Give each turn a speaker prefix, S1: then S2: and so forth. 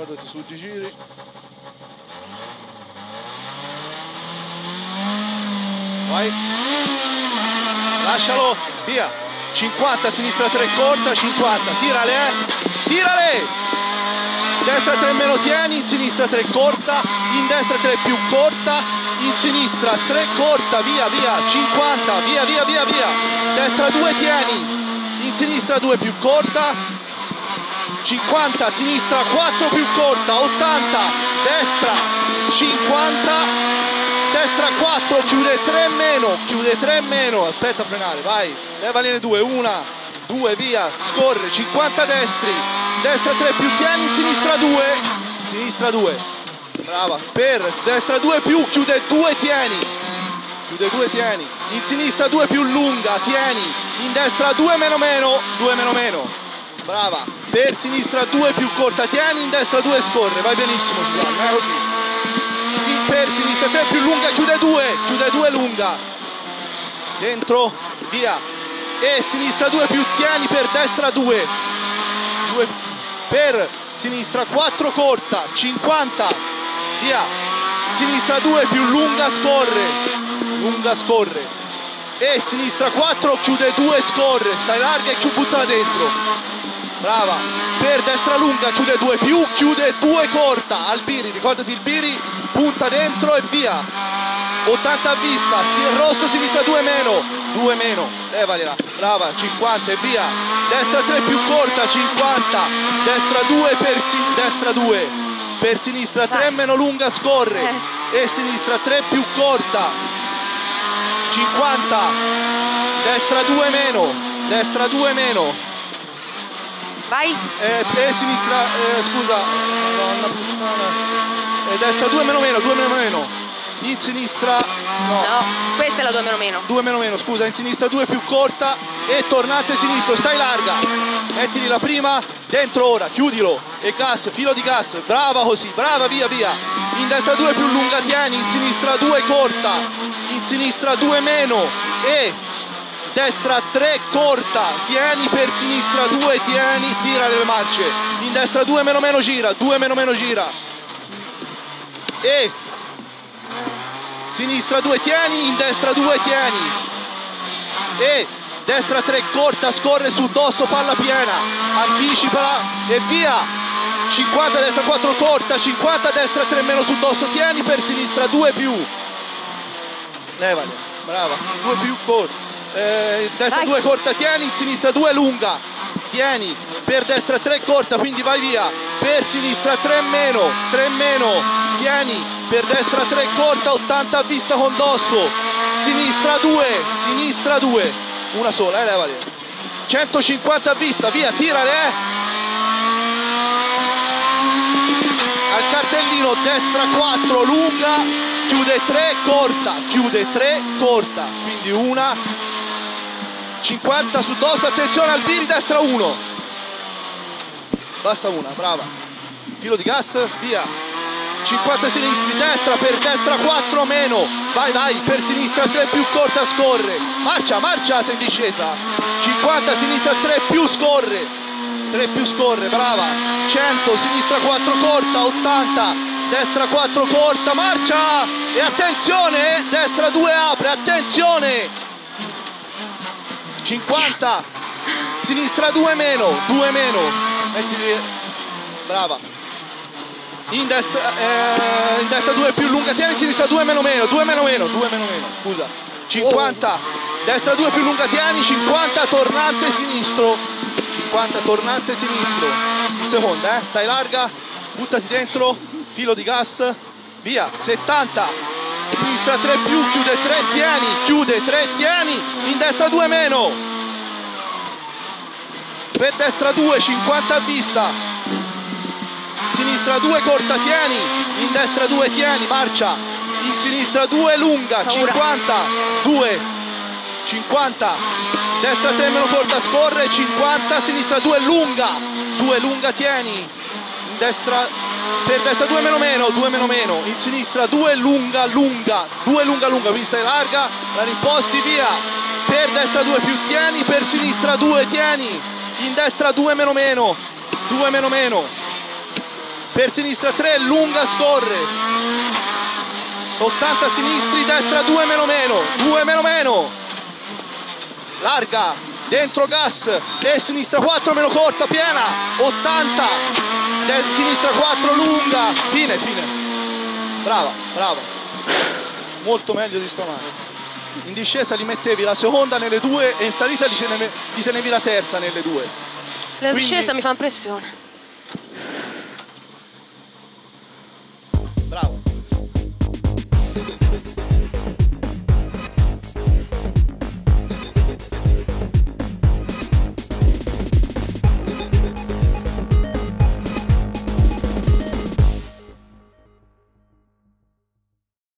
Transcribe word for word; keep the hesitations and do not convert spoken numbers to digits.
S1: guardati su di giri. Vai. Lascialo, via. cinquanta, sinistra tre corta, cinquanta. Tirale, eh. Tirale. Destra tre meno tieni, in sinistra tre corta, in destra tre più corta, in sinistra tre corta, via, via, cinquanta, via, via, via, via. Destra due tieni, in sinistra due più corta, cinquanta, sinistra quattro più corta, ottanta, destra cinquanta, destra quattro, chiude tre meno, chiude tre meno, aspetta a frenare, vai, levagliene due, una, due, via, scorre, cinquanta destri, destra tre più tieni, in sinistra due, sinistra due, brava, per destra due più, chiude due tieni, chiude due tieni, in sinistra due più lunga, tieni, in destra due meno meno, due meno meno, brava, per sinistra due più corta, tieni, in destra due scorre, vai benissimo Susanna, è così, per sinistra tre più lunga, chiude due, chiude due lunga, dentro, via, e sinistra due più tieni, per destra due, due per sinistra quattro corta, cinquanta, via, sinistra due più lunga, scorre, lunga scorre, e sinistra quattro, chiude due, scorre, stai larga e buttala dentro, brava, per destra lunga, chiude due più, chiude due corta, al biri, ricordati il biri, punta dentro e via, ottanta a vista, rosso, sinistra due meno, due meno, levagliela, brava, cinquanta e via, destra tre più corta, cinquanta, destra due per sin destra due, per sinistra tre meno lunga, scorre, eh. e sinistra tre più corta, cinquanta, destra due meno, destra due meno,
S2: vai,
S1: e, e sinistra, eh, scusa, no, e destra due meno meno, due meno meno, in sinistra no,
S2: no, questa è la due meno meno,
S1: due meno meno, scusa, in sinistra due più corta e tornante sinistro, stai larga, mettili la prima, dentro ora, chiudilo e gas, filo di gas, brava così, brava, via via, in destra due più lunga tieni, in sinistra due corta, in sinistra due meno e destra tre corta, tieni per sinistra due, tieni, tira le marce, in destra due meno meno gira, due meno meno gira e sinistra due tieni, in destra due tieni e destra tre corta, scorre su dosso, falla piena, anticipala e via, cinquanta destra quattro corta, cinquanta destra tre meno su dosso, tieni per sinistra due più, levale, brava, due più corta, eh, destra due corta tieni, in sinistra due lunga, tieni, per destra tre corta, quindi vai via, per sinistra tre meno, tre meno, tieni, per destra tre corta, ottanta a vista con dosso, sinistra due, sinistra due, una sola, eh, levali, centocinquanta a vista, via, tirale, eh. Al cartellino, destra quattro, lunga, chiude tre, corta, chiude tre, corta, quindi una, cinquanta su dosso, attenzione al biri, destra uno, basta una, brava, filo di gas, via, cinquanta sinistri, destra, per destra quattro meno, vai vai, per sinistra tre più corta, scorre, marcia, marcia, sei in discesa, cinquanta, sinistra tre più scorre, tre più scorre, brava, cento, sinistra quattro corta, ottanta, destra quattro corta, marcia, e attenzione, destra due apre, attenzione, cinquanta, sinistra due meno, due meno, mettili, brava, in destra, eh, in destra due più lunga, tieni, in sinistra due meno meno, due meno meno, due meno meno, scusa, cinquanta, oh. Destra due più lunga, tieni, cinquanta, tornante sinistro, cinquanta, tornante sinistro, in seconda, eh, stai larga, buttati dentro, filo di gas, via, settanta, sinistra tre più, chiude tre, tieni, chiude tre, tieni, in destra due meno, per destra due, cinquanta a vista, sinistra due corta, tieni, in destra due tieni, marcia, in sinistra due lunga, cinquanta, due, cinquanta, destra tre meno corta, scorre, cinquanta, sinistra due lunga, due lunga tieni, in destra, per destra due meno meno, due meno meno, in sinistra due lunga, lunga, due lunga lunga, quindi stai larga, la rimposti, via, per destra due più tieni, per sinistra due tieni, in destra due meno meno, due meno meno, per sinistra tre, lunga scorre, ottanta sinistri, destra due meno meno, due meno meno, larga, dentro gas e sinistra quattro meno corta, piena, ottanta, sinistra quattro lunga, fine, fine, brava, brava, molto meglio di stamane. In discesa li mettevi la seconda nelle due e in salita li tenevi, li tenevi la terza nelle due.
S2: La
S1: Quindi,
S2: discesa mi fa impressione.
S1: bravo.